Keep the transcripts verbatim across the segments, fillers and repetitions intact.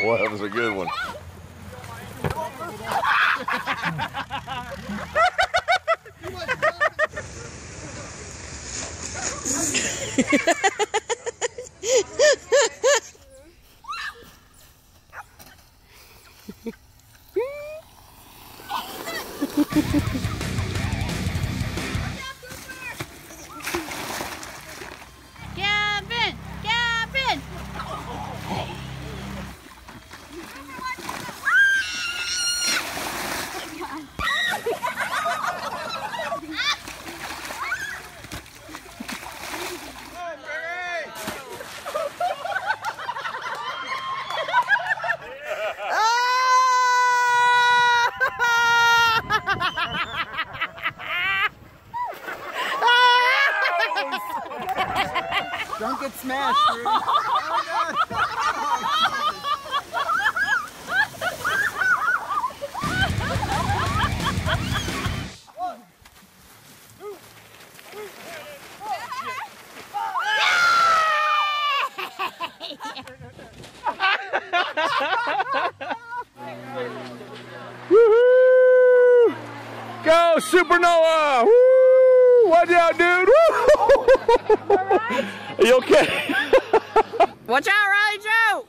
Boy, that was a good one. Gavin! Gavin! Don't get smashed, dude. Oh, God. Woohoo! Go, Supernova! Woo! Watch out, dude! Woo! Are you okay? Watch out, Riley Joe!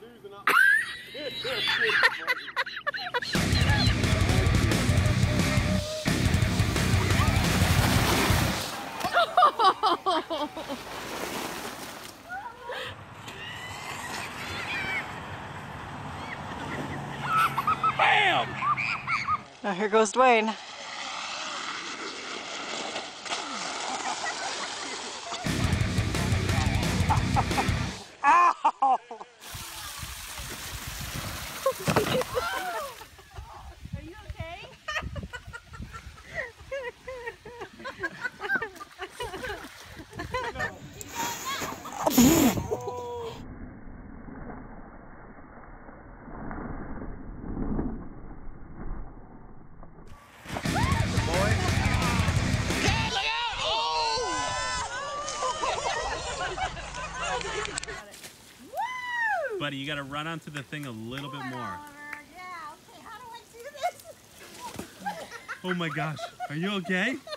Bam! Now here goes Dwayne. Ow! Are you okay? Buddy, you gotta run onto the thing a little bit more. Yeah, okay, how do I do this? Oh my gosh, are you okay?